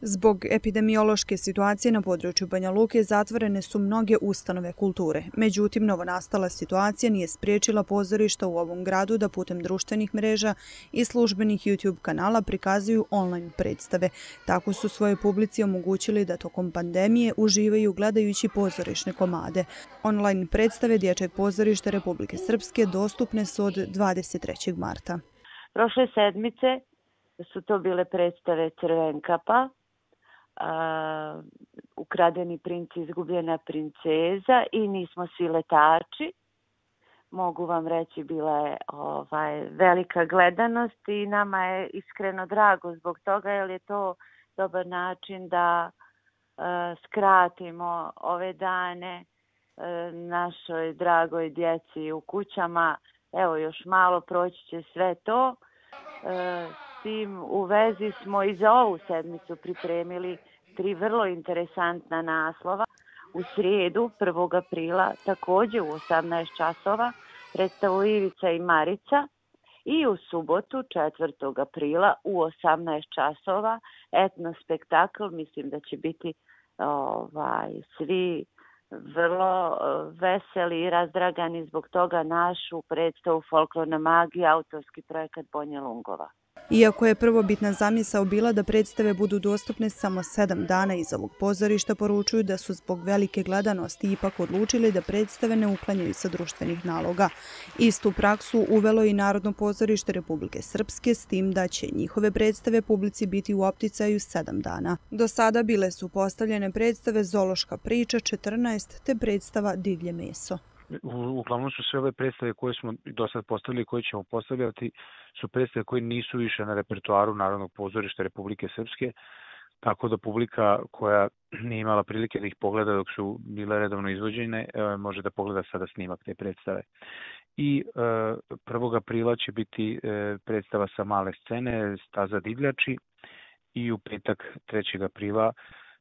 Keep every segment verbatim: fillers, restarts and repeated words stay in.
Zbog epidemiološke situacije na području Banja Luke zatvorene su mnoge ustanove kulture. Međutim, novonastala situacija nije spriječila pozorišta u ovom gradu da putem društvenih mreža i službenih YouTube kanala prikazuju online predstave. Tako su svojoj publici omogućili da tokom pandemije uživaju gledajući pozorišne komade. Online predstave Dječjeg pozorišta Republike Srpske dostupne su od dvadeset trećeg marta. Prošle sedmice su to bile predstave Crvenkapa, Uh, Ukradeni princ, izgubljena princeza i Nismo svi letači. Mogu vam reći, bila je ovaj, velika gledanost i nama je iskreno drago zbog toga, jer je to dobar način da uh, skratimo ove dane uh, našoj dragoj djeci u kućama. Evo, još malo proći će sve to. Uh, S tim u vezi smo i za ovu sedmicu pripremili tri vrlo interesantna naslova. U srijedu, prvog aprila, također u osamnaest časova, predstavu Ivica i Marica. I u subotu, četvrtog aprila, u osamnaest časova, etno spektakl. Mislim da će biti ovaj, svi vrlo veseli i razdragani zbog toga našu predstavu Folklorna magija, autorski projekat Bonje Lungova. Iako je prvobitna zamisao bila da predstave budu dostupne samo sedam dana iz ovog pozorišta, poručuju da su zbog velike gledanosti ipak odlučili da predstave ne uklanjaju sa društvenih naloga. Istu praksu uvelo i Narodno pozorište Republike Srpske, s tim da će njihove predstave publici biti u opticaju sedam dana. Do sada bile su postavljene predstave Zološka priča četrnaest te predstava Divlje meso. Uglavnom su sve ove predstave koje smo do sad postavili i koje ćemo postavljati su predstave koje nisu više na repertoaru Narodnog pozorišta Republike Srpske, tako da publika koja nije imala prilike da ih pogleda dok su bile redovno izvođene, može da pogleda sada snimak te predstave. I prvog aprila će biti predstava sa male scene Staza divljači i u petak trećeg aprila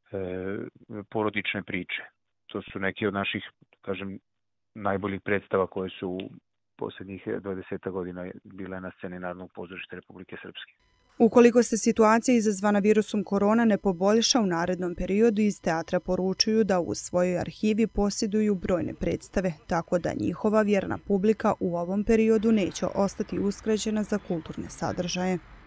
Porodične priče. To su neki od naših, kažem, najboljih predstava koje su u posljednjih dvadeset godina bile na sceni Narodnog pozorišta Republike Srpske. Ukoliko se situacija izazvana virusom korona ne poboljša u narednom periodu, iz teatra poručuju da u svojoj arhivi posjeduju brojne predstave, tako da njihova vjerna publika u ovom periodu neće ostati uskraćena za kulturne sadržaje.